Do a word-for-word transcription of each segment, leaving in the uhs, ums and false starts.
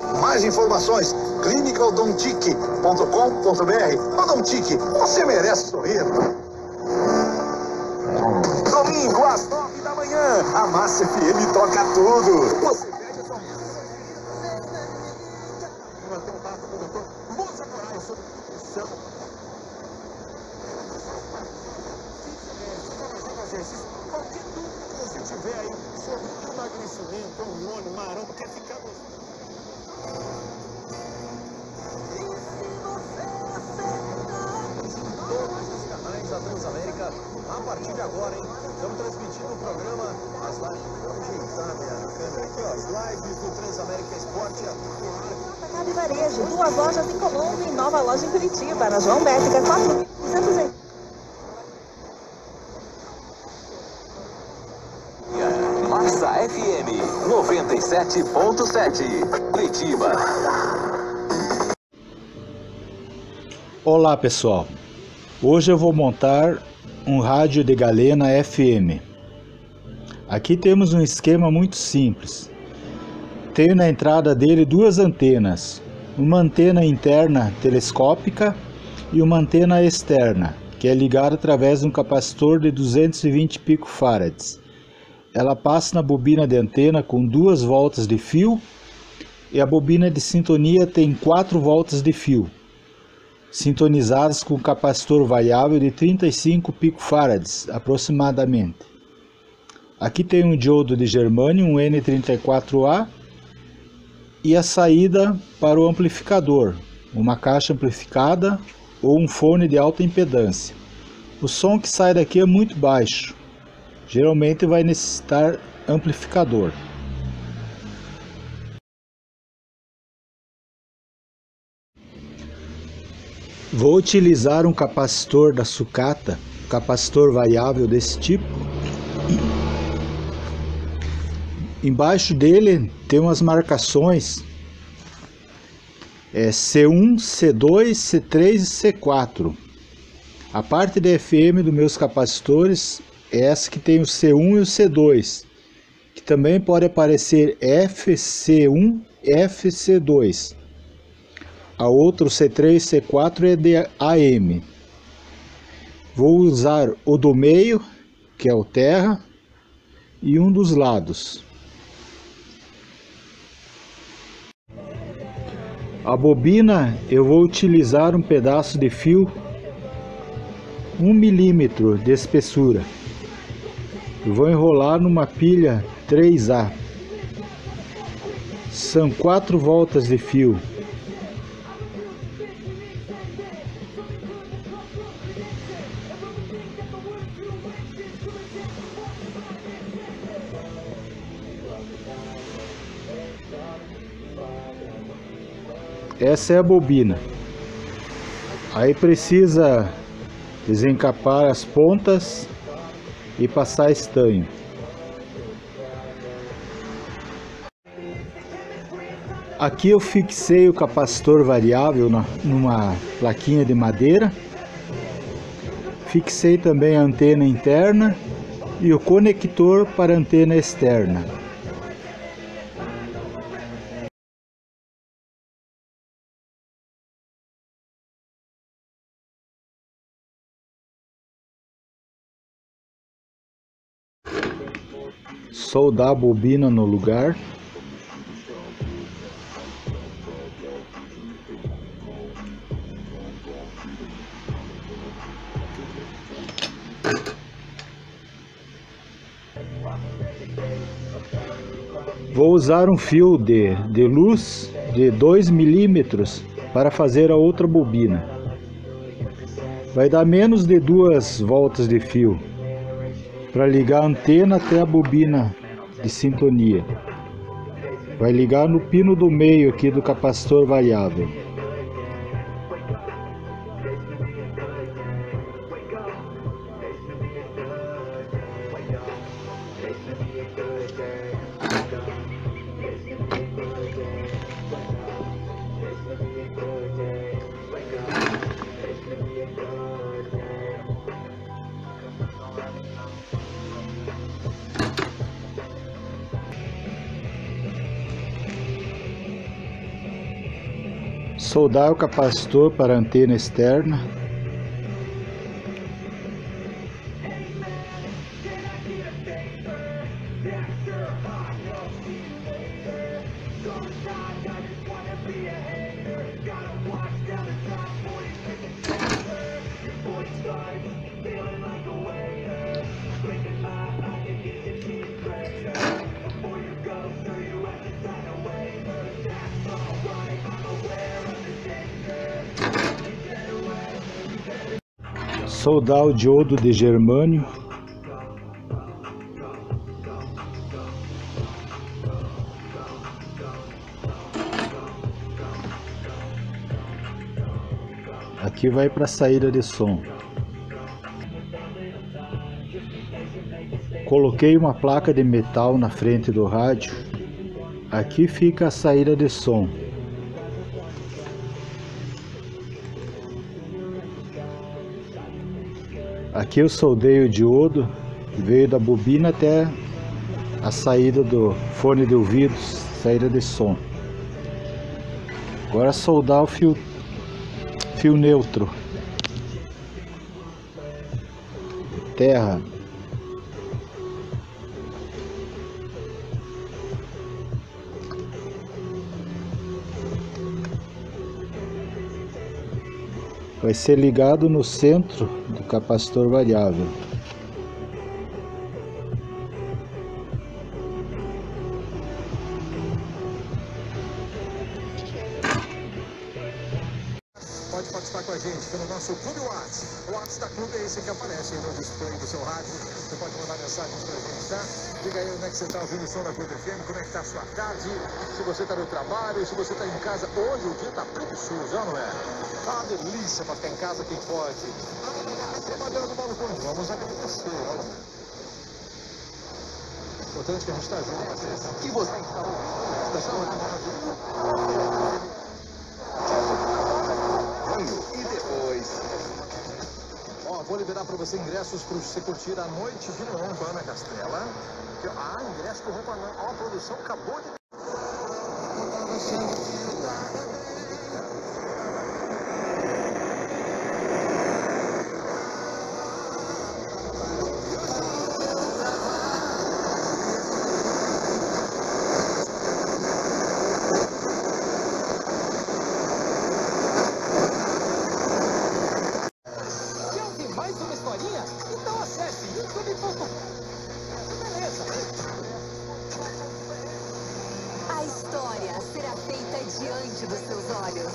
Mais informações, clínica odontic ponto com ponto br. Odontic, você merece sorrir. Domingo às nove da manhã, a Massa F M toca tudo. Você pede a sua música coral sobre qualquer dúvida que você tiver aí sobre emagrecimento, hormônio, maromba, quer ficar gostoso. Todos os canais da Transamérica, a partir de agora, hein? Estamos transmitindo o programa, as lives, vamos ajeitar minha câmera aqui, ó, as lives do Transamérica Esporte. Atacado e Varejo, duas lojas em Colômbia e nova loja em Curitiba, na João Bética, quatro mil duzentos e... Massa F M noventa e sete ponto sete, Curitiba. Olá pessoal, hoje eu vou montar um rádio de galena F M. Aqui temos um esquema muito simples. Tenho na entrada dele duas antenas, uma antena interna telescópica e uma antena externa, que é ligada através de um capacitor de duzentos e vinte picofarads. Ela passa na bobina de antena com duas voltas de fio e a bobina de sintonia tem quatro voltas de fio, sintonizadas com um capacitor variável de trinta e cinco picofarads aproximadamente. Aqui tem um diodo de germânio, um N trinta e quatro A, e a saída para o amplificador, uma caixa amplificada ou um fone de alta impedância. O som que sai daqui é muito baixo, geralmente vai necessitar amplificador. Vou utilizar um capacitor da sucata, capacitor variável desse tipo. Embaixo dele tem umas marcações é, C um, C dois, C três e C quatro. A parte da F M dos meus capacitores é essa que tem o C um e o C dois, que também pode aparecer F C um, F C dois. A outra, o C três, C quatro, é de A M. Vou usar o do meio, que é o terra, e um dos lados. A bobina, eu vou utilizar um pedaço de fio um milímetro de espessura. Eu vou enrolar numa pilha três A. São quatro voltas de fio. Essa é a bobina. Aí precisa desencapar as pontas e passar estanho. Aqui eu fixei o capacitor variável na, numa plaquinha de madeira. Fixei também a antena interna e o conector para a antena externa. Soldar a bobina no lugar. Vou usar um fio de, de luz de dois milímetros para fazer a outra bobina. Vai dar menos de duas voltas de fio para ligar a antena até a bobina de sintonia. Vai ligar no pino do meio aqui do capacitor variável. Soldar o capacitor para a antena externa. Soldar o diodo de germânio. Aqui vai para a saída de som. Coloquei uma placa de metal na frente do rádio. Aqui fica a saída de som. Aqui eu soldei o diodo, veio da bobina até a saída do fone de ouvidos, saída de som. Agora soldar o fio, fio neutro, terra. Vai ser ligado no centro do capacitor variável. Pode participar com a gente pelo nosso Clube Whats. O Whats da Clube é esse que aparece aí no display do seu rádio. Você pode mandar mensagens pra gente, tá? Diga aí onde é que você tá ouvindo o som da Clube F M, como é que tá a sua tarde, se você tá no trabalho, se você tá em casa. Hoje o dia tá tudo sujo, não é? Tá uma delícia pra ficar em casa, quem pode. Ah, trabalhando no balcão, vamos agradecer, olha. Importante que a gente tá junto, parceiro. E você que tá ouvindo? Está E depois... Ó, vou liberar para você ingressos para você curtir a noite de Neon com a Ana Castela. Ah, ingresso com roupa não. Ó, a produção acabou de... A história será feita diante dos seus olhos.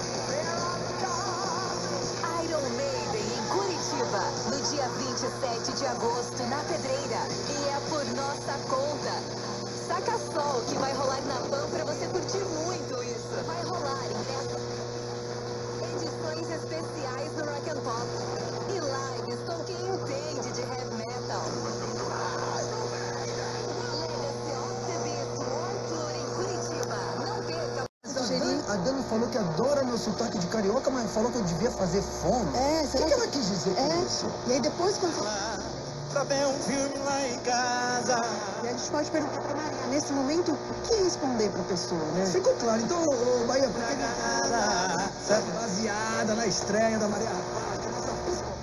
Iron Maiden em Curitiba, no dia vinte e sete de agosto, na Pedreira. E é por nossa conta. Saca só o que vai rolar na Pan pra você curtir muito isso. Vai rolar ingressos, edições especiais no Rock and Pop e lives com quem entende de heavy metal. A Dani falou que adora meu sotaque de carioca, mas falou que eu devia fazer fome. É, O que, que ela quis dizer com É, isso? e aí depois quando... Pra ver um filme lá em casa. E a gente pode perguntar pra Maria, nesse momento, o que responder pra pessoa, né? Ficou claro. Então, ô, Bahia, por que nada? Baseada na estreia da Maria Rapaz, que é nossa principal.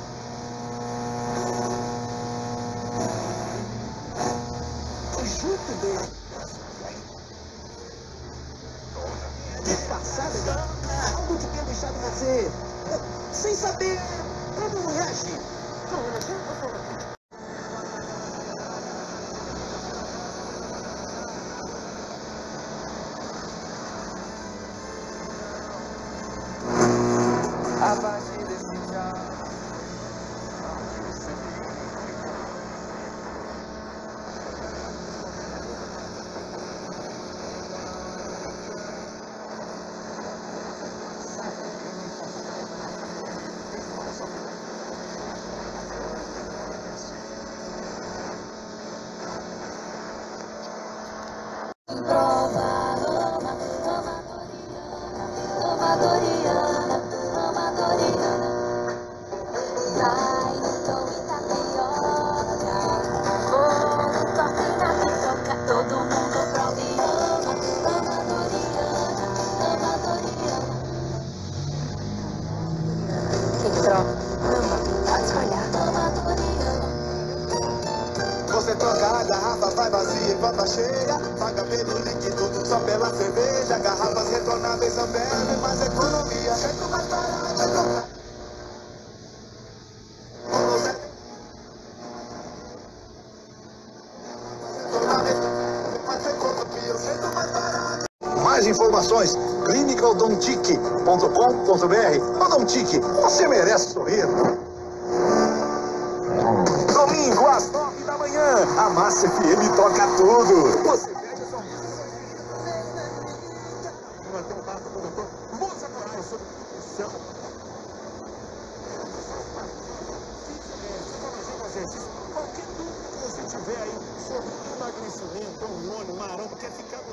Junto dele. Passada, algo de ter deixado você sem saber como reagir. A partir desse dia... você troca a garrafa, vai vazia e volta cheia. Paga pelo líquido, só pela cerveja. Garrafas retornáveis, Ambev, mais economia. Jeito mais barato é trocar. Mais informações, clínica odontic ponto com ponto br. Odontic, você merece sorrir. Domingo às nove da manhã, a Massa F M toca tudo. Você pede sua música coral sobre o céu. Qualquer dúvida que você tiver aí sobre emagrecimento, hormônio, maromba, quer ficar